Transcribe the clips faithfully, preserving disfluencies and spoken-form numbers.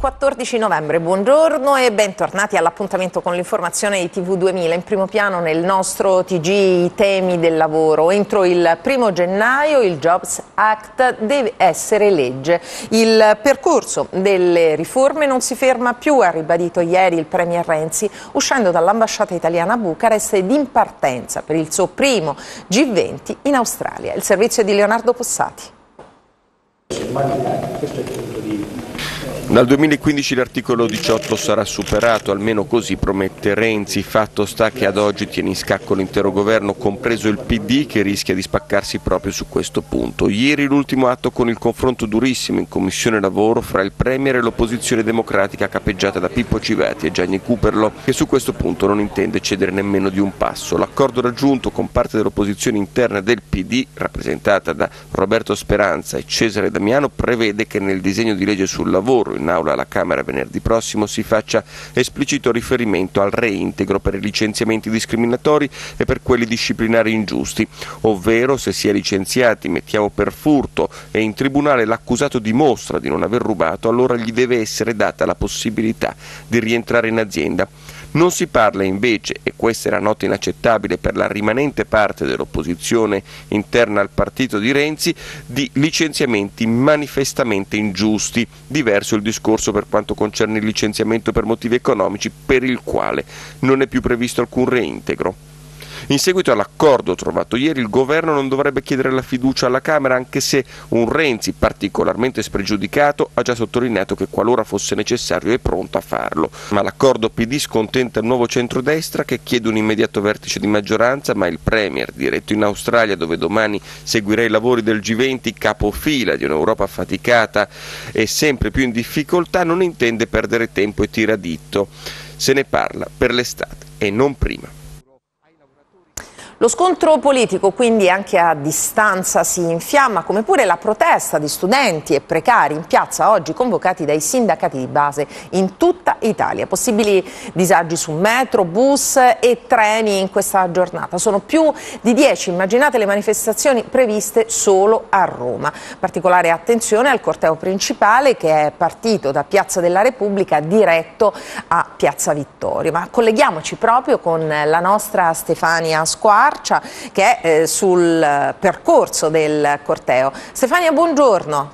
quattordici novembre, buongiorno e bentornati all'appuntamento con l'informazione di T V duemila. In primo piano nel nostro T G i temi del lavoro. Entro il primo gennaio il Jobs Act deve essere legge. Il percorso delle riforme non si ferma più, ha ribadito ieri il Premier Renzi, uscendo dall'ambasciata italiana a Bucarest ed in partenza per il suo primo G venti in Australia. Il servizio di Leonardo Possati. Dal duemilaquindici l'articolo diciotto sarà superato, almeno così promette Renzi. Fatto sta che ad oggi tiene in scacco l'intero governo, compreso il P D, che rischia di spaccarsi proprio su questo punto. Ieri l'ultimo atto con il confronto durissimo in Commissione Lavoro fra il Premier e l'opposizione democratica capeggiata da Pippo Civati e Gianni Cooperlo, che su questo punto non intende cedere nemmeno di un passo. L'accordo raggiunto con parte dell'opposizione interna del P D, rappresentata da Roberto Speranza e Cesare Damiano, prevede che nel disegno di legge sul lavoro in aula alla Camera venerdì prossimo si faccia esplicito riferimento al reintegro per i licenziamenti discriminatori e per quelli disciplinari ingiusti, ovvero se si è licenziati, mettiamo per furto, e in tribunale l'accusato dimostra di non aver rubato, allora gli deve essere data la possibilità di rientrare in azienda. Non si parla invece, e questa era nota inaccettabile per la rimanente parte dell'opposizione interna al partito di Renzi, di licenziamenti manifestamente ingiusti. Diverso il discorso per quanto concerne il licenziamento per motivi economici, per il quale non è più previsto alcun reintegro. In seguito all'accordo trovato ieri, il governo non dovrebbe chiedere la fiducia alla Camera, anche se un Renzi particolarmente spregiudicato ha già sottolineato che qualora fosse necessario è pronto a farlo. Ma l'accordo P D scontenta il nuovo centrodestra, che chiede un immediato vertice di maggioranza, ma il Premier, diretto in Australia dove domani seguirà i lavori del G venti, capofila di un'Europa affaticata e sempre più in difficoltà, non intende perdere tempo e tira ditto. Se ne parla per l'estate e non prima. Lo scontro politico quindi anche a distanza si infiamma, come pure la protesta di studenti e precari in piazza oggi convocati dai sindacati di base in tutta Italia. Possibili disagi su metro, bus e treni in questa giornata. Sono più di dieci, immaginate le manifestazioni previste solo a Roma. Particolare attenzione al corteo principale che è partito da Piazza della Repubblica diretto a Piazza Vittorio. Ma colleghiamoci proprio con la nostra Stefania Squarcia, che è eh, sul percorso del corteo. Stefania, buongiorno.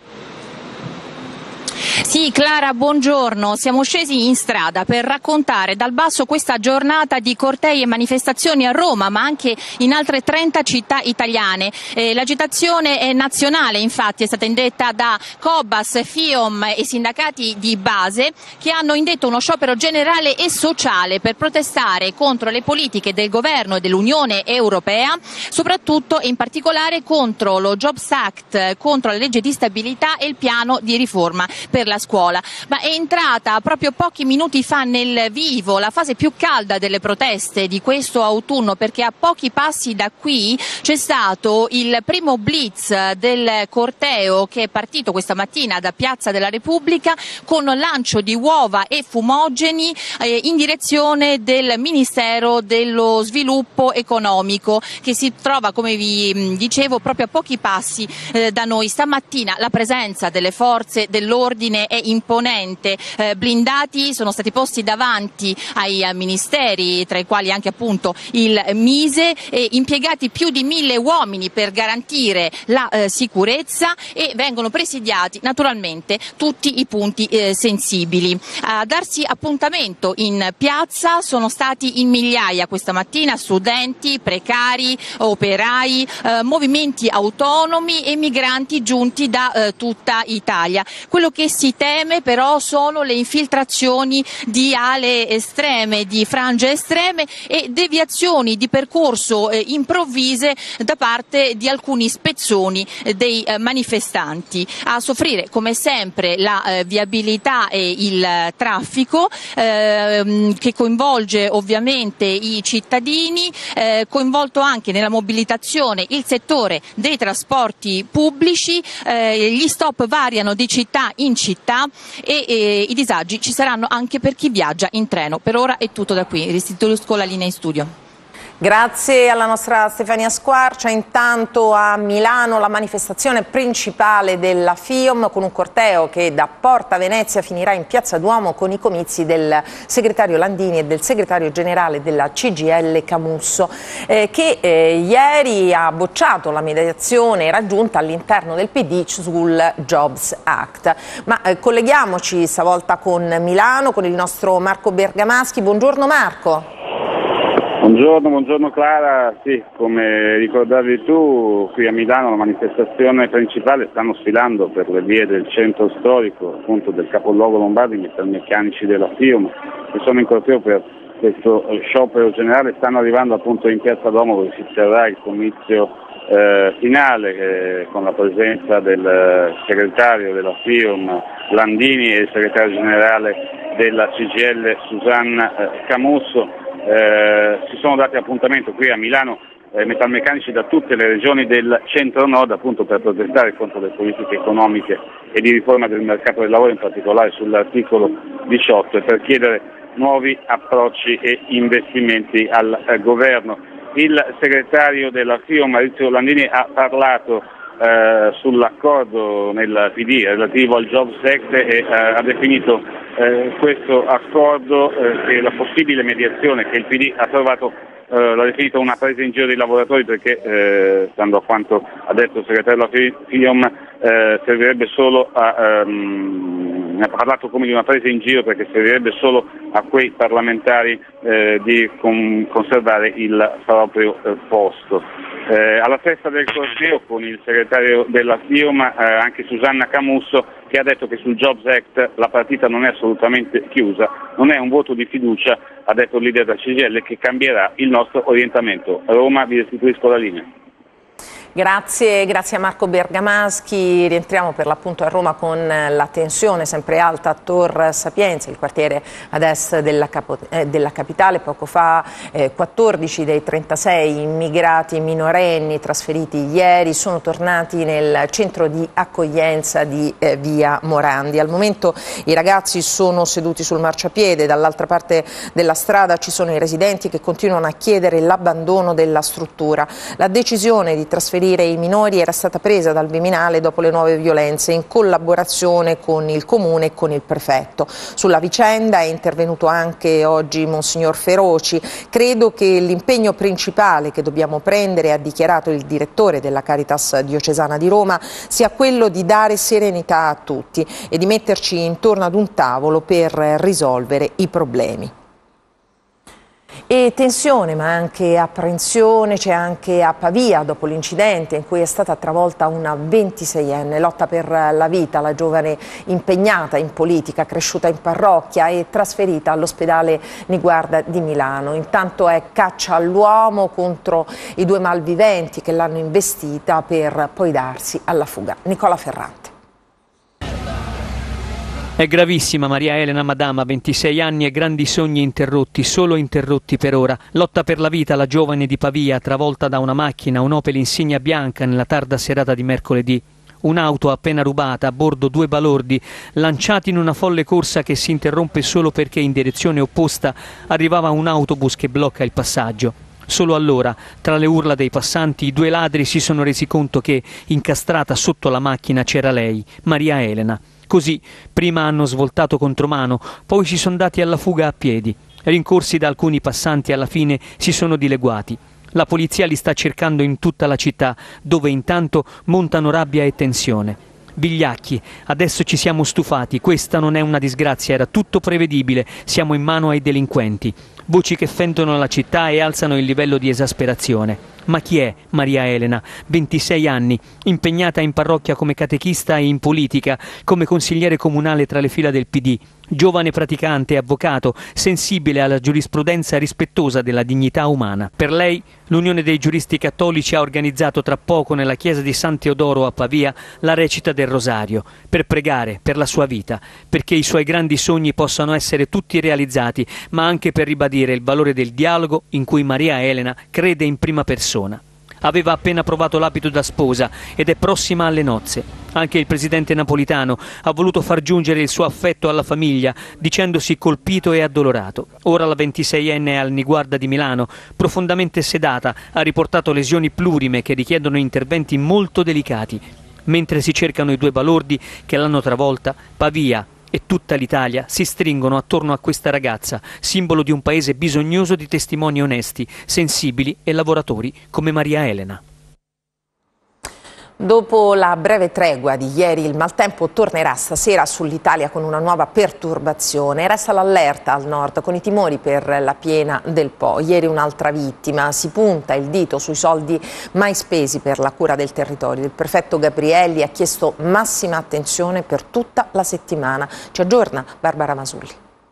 Sì, Clara, buongiorno. Siamo scesi in strada per raccontare dal basso questa giornata di cortei e manifestazioni a Roma, ma anche in altre trenta città italiane. Eh, l'agitazione è nazionale, infatti, è stata indetta da Cobas, FIOM e sindacati di base, che hanno indetto uno sciopero generale e sociale per protestare contro le politiche del governo e dell'Unione Europea, soprattutto e in particolare contro lo Jobs Act, contro la legge di stabilità e il piano di riforma per la scuola. Ma è entrata proprio pochi minuti fa nel vivo la fase più calda delle proteste di questo autunno, perché a pochi passi da qui c'è stato il primo blitz del corteo che è partito questa mattina da Piazza della Repubblica con lancio di uova e fumogeni eh, in direzione del Ministero dello Sviluppo Economico, che si trova, come vi dicevo, proprio a pochi passi eh, da noi. Stamattina la presenza delle forze dell'ordine è imponente, eh, blindati sono stati posti davanti ai ministeri, tra i quali anche appunto il Mise, e impiegati più di mille uomini per garantire la eh, sicurezza, e vengono presidiati naturalmente tutti i punti eh, sensibili. A darsi appuntamento in piazza sono stati in migliaia questa mattina studenti, precari, operai, eh, movimenti autonomi e migranti giunti da eh, tutta Italia. Quello che si teme però sono le infiltrazioni di ale estreme, di frange estreme e deviazioni di percorso eh, improvvise da parte di alcuni spezzoni eh, dei eh, manifestanti. A soffrire come sempre la eh, viabilità e il eh, traffico eh, che coinvolge ovviamente i cittadini, eh, coinvolto anche nella mobilitazione il settore dei trasporti pubblici. Eh, gli stop variano di città in città e, e i disagi ci saranno anche per chi viaggia in treno. Per ora è tutto da qui, restituisco la linea in studio. Grazie alla nostra Stefania Squarcia. Intanto a Milano la manifestazione principale della FIOM con un corteo che da Porta Venezia finirà in Piazza Duomo con i comizi del segretario Landini e del segretario generale della C G I L Camusso, eh, che eh, ieri ha bocciato la mediazione raggiunta all'interno del P D sul Jobs Act. Ma eh, colleghiamoci stavolta con Milano, con il nostro Marco Bergamaschi. Buongiorno Marco. Buongiorno, buongiorno Clara. Sì, come ricordavi tu, qui a Milano la manifestazione principale stanno sfilando per le vie del centro storico, appunto del capoluogo lombardo, i metalmeccanici della FIOM, che sono in corteo per questo sciopero generale. Stanno arrivando appunto in Piazza Duomo, dove si terrà il comizio eh, finale eh, con la presenza del segretario della FIOM Landini e il segretario generale della C G I L Susanna eh, Camusso. Eh, si sono dati appuntamento qui a Milano eh, metalmeccanici da tutte le regioni del centro-nord, appunto per protestare contro le politiche economiche e di riforma del mercato del lavoro, in particolare sull'articolo diciotto, e per chiedere nuovi approcci e investimenti al eh, governo. Il segretario della FIOM Maurizio Landini ha parlato eh, sull'accordo nel P D relativo al Jobs Act e eh, ha definito Eh, questo accordo, eh, che la possibile mediazione che il P D ha trovato, eh, l'ha definito una presa in giro dei lavoratori, perché, eh, stando a quanto ha detto il segretario della FIOM, eh, servirebbe solo a, um, ha parlato come di una presa in giro, perché servirebbe solo a quei parlamentari eh, di con, conservare il proprio eh, posto. Eh, alla testa del corteo con il segretario della FIOM eh, anche Susanna Camusso, che ha detto che sul Jobs Act la partita non è assolutamente chiusa, non è un voto di fiducia, ha detto il leader della C G I L, che cambierà il nostro orientamento. Roma, vi restituisco la linea. Grazie, grazie a Marco Bergamaschi. Rientriamo per l'appunto a Roma con la tensione sempre alta a Tor Sapienza, il quartiere ad est della, capo, eh, della capitale. Poco fa eh, quattordici dei trentasei immigrati minorenni trasferiti ieri sono tornati nel centro di accoglienza di eh, via Morandi. Al momento i ragazzi sono seduti sul marciapiede, dall'altra parte della strada ci sono i residenti che continuano a chiedere l'abbandono della struttura. La decisione di trasferire i minori era stata presa dal Viminale dopo le nuove violenze, in collaborazione con il comune e con il prefetto. Sulla vicenda è intervenuto anche oggi Monsignor Feroci. Credo che l'impegno principale che dobbiamo prendere, ha dichiarato il direttore della Caritas diocesana di Roma, sia quello di dare serenità a tutti e di metterci intorno ad un tavolo per risolvere i problemi. E tensione ma anche apprensione c'è anche a Pavia dopo l'incidente in cui è stata travolta una ventiseienne. Lotta per la vita, la giovane impegnata in politica, cresciuta in parrocchia e trasferita all'ospedale Niguarda di Milano. Intanto è caccia all'uomo contro i due malviventi che l'hanno investita per poi darsi alla fuga. Nicola Ferrante. È gravissima Maria Elena Madama, ventisei anni e grandi sogni interrotti, solo interrotti per ora. Lotta per la vita, la giovane di Pavia, travolta da una macchina, un Opel Insignia bianca nella tarda serata di mercoledì. Un'auto appena rubata, a bordo due balordi, lanciati in una folle corsa che si interrompe solo perché in direzione opposta arrivava un autobus che blocca il passaggio. Solo allora, tra le urla dei passanti, i due ladri si sono resi conto che, incastrata sotto la macchina, c'era lei, Maria Elena. Così, prima hanno svoltato contromano, poi si sono dati alla fuga a piedi. Rincorsi da alcuni passanti, alla fine si sono dileguati. La polizia li sta cercando in tutta la città, dove intanto montano rabbia e tensione. Vigliacchi, adesso ci siamo stufati, questa non è una disgrazia, era tutto prevedibile, siamo in mano ai delinquenti. Voci che fendono la città e alzano il livello di esasperazione. Ma chi è Maria Elena? ventisei anni, impegnata in parrocchia come catechista e in politica, come consigliere comunale tra le fila del P D. Giovane praticante, avvocato, sensibile alla giurisprudenza, rispettosa della dignità umana. Per lei, l'Unione dei Giuristi Cattolici ha organizzato tra poco nella chiesa di San Teodoro a Pavia la recita del Rosario, per pregare per la sua vita, perché i suoi grandi sogni possano essere tutti realizzati, ma anche per ribadire il valore del dialogo in cui Maria Elena crede in prima persona. Aveva appena provato l'abito da sposa ed è prossima alle nozze. Anche il presidente Napolitano ha voluto far giungere il suo affetto alla famiglia, dicendosi colpito e addolorato. Ora la ventiseienne è al Niguarda di Milano, profondamente sedata, ha riportato lesioni plurime che richiedono interventi molto delicati. Mentre si cercano i due balordi che l'hanno travolta, Pavia e tutta l'Italia si stringono attorno a questa ragazza, simbolo di un paese bisognoso di testimoni onesti, sensibili e lavoratori come Maria Elena. Dopo la breve tregua di ieri, il maltempo tornerà stasera sull'Italia con una nuova perturbazione. Resta l'allerta al nord con i timori per la piena del Po. Ieri un'altra vittima. Si punta il dito sui soldi mai spesi per la cura del territorio. Il prefetto Gabrielli ha chiesto massima attenzione per tutta la settimana. Ci aggiorna Barbara Masulli.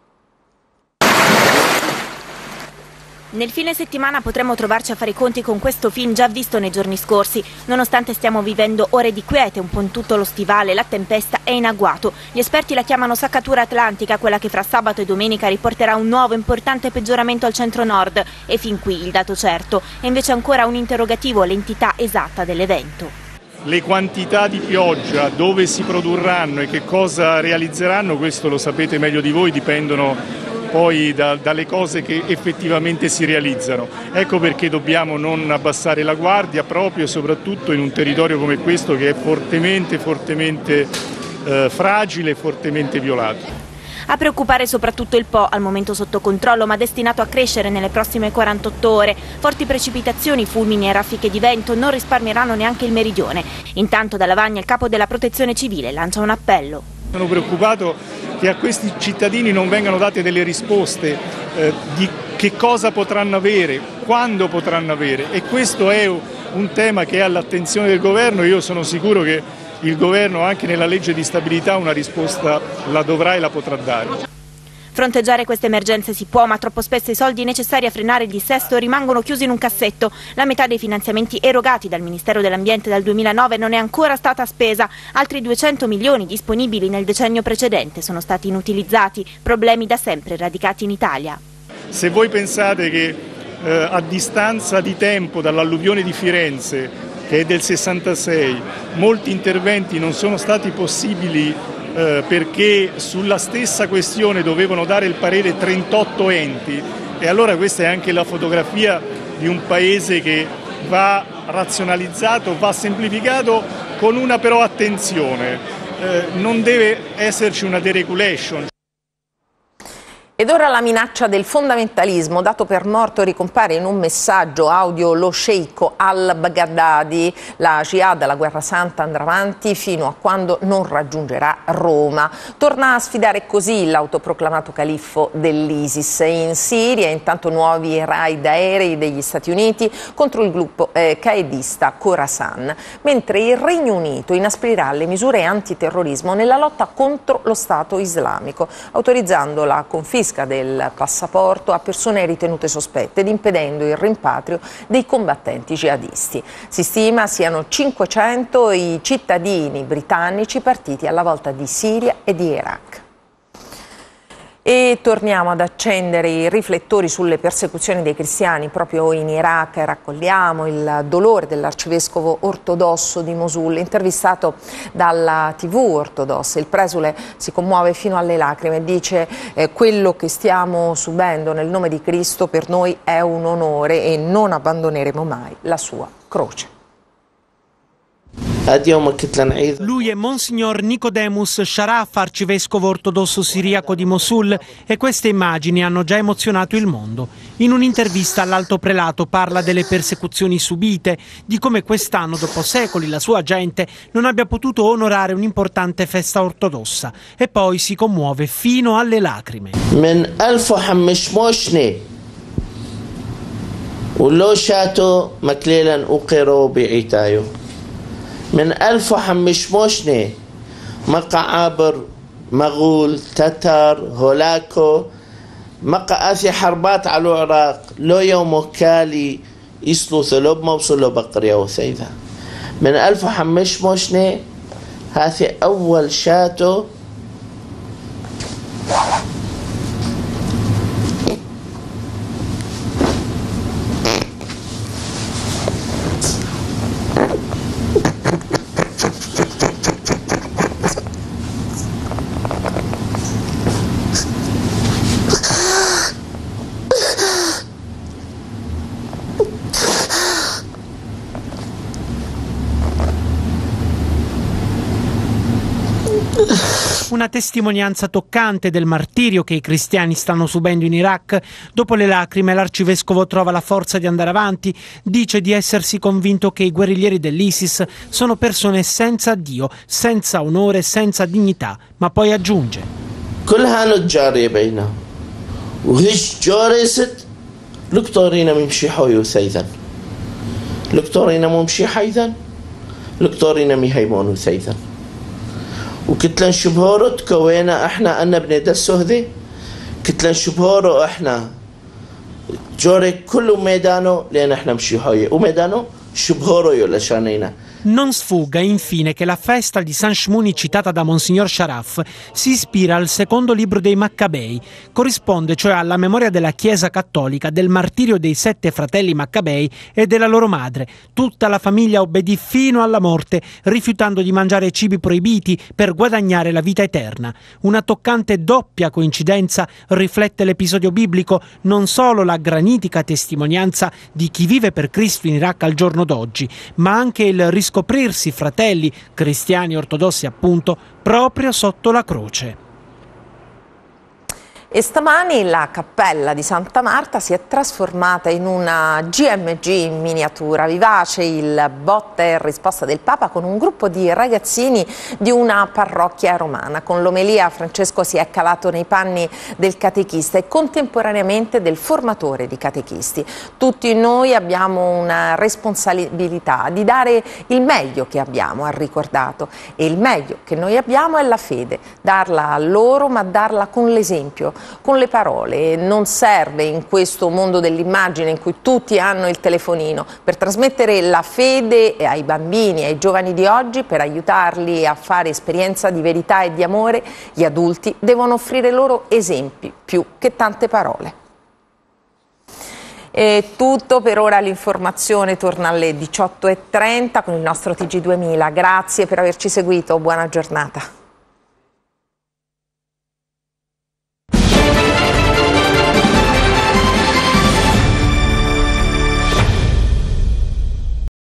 Nel fine settimana potremmo trovarci a fare i conti con questo film già visto nei giorni scorsi. Nonostante stiamo vivendo ore di quiete un po' in tutto lo stivale, la tempesta è in agguato. Gli esperti la chiamano saccatura atlantica, quella che fra sabato e domenica riporterà un nuovo importante peggioramento al centro-nord. E fin qui il dato certo. È invece ancora un interrogativo l'entità esatta dell'evento. Le quantità di pioggia, dove si produrranno e che cosa realizzeranno, questo lo sapete meglio di voi, dipendono poi da, dalle cose che effettivamente si realizzano. Ecco perché dobbiamo non abbassare la guardia proprio e soprattutto in un territorio come questo che è fortemente, fortemente eh, fragile e fortemente violato. A preoccupare soprattutto il Po, al momento sotto controllo ma destinato a crescere nelle prossime quarantotto ore. Forti precipitazioni, fulmini e raffiche di vento non risparmieranno neanche il meridione. Intanto da Lavagna il capo della Protezione Civile lancia un appello. Sono preoccupato che a questi cittadini non vengano date delle risposte eh, di che cosa potranno avere, quando potranno avere, e questo è un tema che è all'attenzione del governo. Io sono sicuro che il governo anche nella legge di stabilità una risposta la dovrà e la potrà dare. Fronteggiare queste emergenze si può, ma troppo spesso i soldi necessari a frenare il dissesto rimangono chiusi in un cassetto. La metà dei finanziamenti erogati dal Ministero dell'Ambiente dal duemilanove non è ancora stata spesa. Altri duecento milioni disponibili nel decennio precedente sono stati inutilizzati. Problemi da sempre radicati in Italia. Se voi pensate che eh, a distanza di tempo dall'alluvione di Firenze, che è del sessantasei, molti interventi non sono stati possibili eh, perché sulla stessa questione dovevano dare il parere trentotto enti, e allora questa è anche la fotografia di un paese che va razionalizzato, va semplificato, con una però attenzione, eh, non deve esserci una deregulation. Ed ora la minaccia del fondamentalismo. Dato per morto ricompare in un messaggio audio lo sceicco al-Baghdadi. La Jihad, la guerra santa, andrà avanti fino a quando non raggiungerà Roma. Torna a sfidare così l'autoproclamato califfo dell'ISIS in Siria. Intanto nuovi raid aerei degli Stati Uniti contro il gruppo eh, qaedista Khorasan. Mentre il Regno Unito inasprirà le misure antiterrorismo nella lotta contro lo Stato islamico, autorizzando la confisca del passaporto a persone ritenute sospette ed impedendo il rimpatrio dei combattenti jihadisti. Si stima siano cinquecento i cittadini britannici partiti alla volta di Siria e di Iraq. E torniamo ad accendere i riflettori sulle persecuzioni dei cristiani proprio in Iraq. Raccogliamo il dolore dell'arcivescovo ortodosso di Mosul, intervistato dalla tivù ortodossa. Il presule si commuove fino alle lacrime e dice eh, quello che stiamo subendo nel nome di Cristo per noi è un onore e non abbandoneremo mai la sua croce. Lui è Monsignor Nicodemus Sharaf, arcivescovo ortodosso siriaco di Mosul, e queste immagini hanno già emozionato il mondo. In un'intervista all'alto prelato parla delle persecuzioni subite, di come quest'anno, dopo secoli, la sua gente non abbia potuto onorare un'importante festa ortodossa, e poi si commuove fino alle lacrime. من ألف وحمشموشني مقا عابر مغول تتر هولاكو مقا آثي حربات على العراق لو يوم كالي يسلو ثلوب موصلو بقرية وثيثة من ألف وحمشموشني هذه أول شاتو Una testimonianza toccante del martirio che i cristiani stanno subendo in Iraq. Dopo le lacrime l'arcivescovo trova la forza di andare avanti, dice di essersi convinto che i guerriglieri dell'ISIS sono persone senza Dio, senza onore, senza dignità, ma poi aggiunge: كلها نتجاري بينا وهيش جارست لكتورينا ممشي حوي وسيدا لكتورينا ممشي حيدا لكتورينا ميهيمون وسيدا وكتلن شبهورو تكوينا احنا أنا بنيدا السهدي كتلن شبهورو احنا جوري كل ميدانو لأن احنا مشي حوي وميدانو شبهورو يولا شانينا. Non sfugga infine che la festa di San Shmuni citata da Monsignor Sharaf si ispira al secondo libro dei Maccabei, corrisponde cioè alla memoria della Chiesa cattolica del martirio dei sette fratelli Maccabei e della loro madre. Tutta la famiglia obbedì fino alla morte, rifiutando di mangiare cibi proibiti per guadagnare la vita eterna. Una toccante doppia coincidenza riflette l'episodio biblico, non solo la granitica testimonianza di chi vive per Cristo in Iraq al giorno d'oggi, ma anche il riscoprirsi fratelli cristiani ortodossi appunto proprio sotto la croce. E stamani la cappella di Santa Marta si è trasformata in una G M G in miniatura, vivace il botta e risposta del Papa con un gruppo di ragazzini di una parrocchia romana. Con l'omelia Francesco si è calato nei panni del catechista e contemporaneamente del formatore di catechisti. Tutti noi abbiamo una responsabilità di dare il meglio che abbiamo, ha ricordato, e il meglio che noi abbiamo è la fede, darla a loro ma darla con l'esempio, con le parole. Non serve in questo mondo dell'immagine in cui tutti hanno il telefonino per trasmettere la fede ai bambini, ai giovani di oggi, per aiutarli a fare esperienza di verità e di amore. Gli adulti devono offrire loro esempi più che tante parole. È tutto per ora, l'informazione torna alle diciotto e trenta con il nostro T G duemila. Grazie per averci seguito, buona giornata.